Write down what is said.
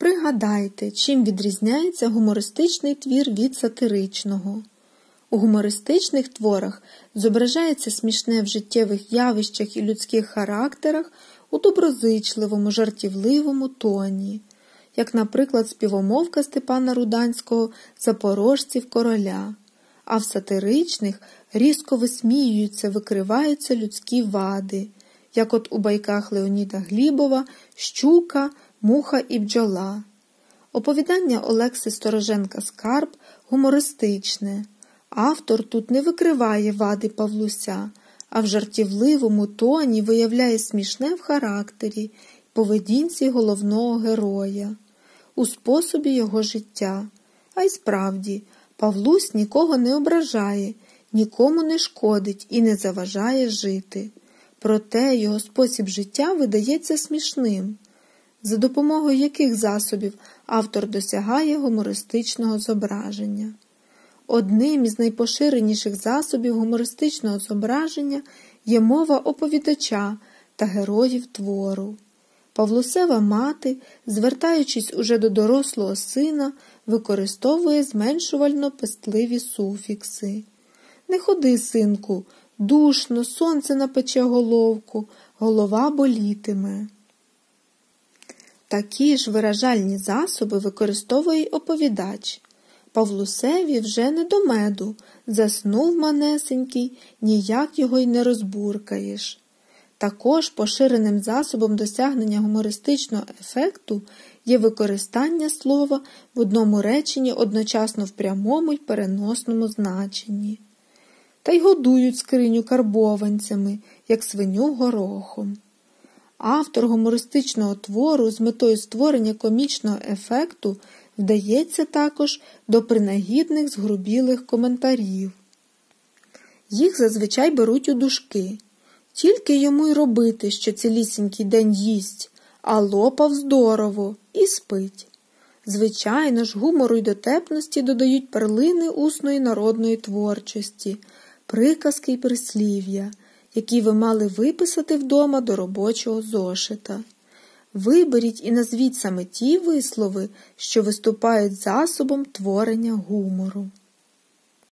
Пригадайте, чим відрізняється гумористичний твір від сатиричного. У гумористичних творах зображається смішне в життєвих явищах і людських характерах у доброзичливому, жартівливому тоні, як, наприклад, співомовка Степана Руданського «Запорожців короля», а в сатиричних різко висміюються, викриваються людські вади, як от у байках Леоніда Глібова «Щука, муха і бджола». Оповідання Олекси Стороженка «Скарб» гумористичне. Автор тут не викриває вади Павлуся, а в жартівливому тоні виявляє смішне в характері, поведінці головного героя, у способі його життя. А й справді, Павлусь нікого не ображає, нікому не шкодить і не заважає жити. Проте його спосіб життя видається смішним. За допомогою яких засобів автор досягає гумористичного зображення? Одним із найпоширеніших засобів гумористичного зображення є мова оповідача та героїв твору. Павлусева мати, звертаючись уже до дорослого сина, використовує зменшувально-пестливі суфікси. «Не ходи, синку, душно, сонце напече головку, голова болітиме». Такі ж виражальні засоби використовує й оповідач. Павлусеві вже не до меду, заснув манесенький, ніяк його й не розбуркаєш. Також поширеним засобом досягнення гумористичного ефекту є використання слова в одному реченні одночасно в прямому й переносному значенні. Та й годують скриню карбованцями, як свиню горохом. Автор гумористичного твору з метою створення комічного ефекту вдається також до принагідних згрубілих коментарів. Їх зазвичай беруть у дужки. Тільки йому й робити, що цілісінький день їсть, а лопав здорово і спить. Звичайно ж, гумору й дотепності додають перлини усної народної творчості, приказки й прислів'я, які ви мали виписати вдома до робочого зошита. Виберіть і назвіть саме ті вислови, що виступають засобом творення гумору.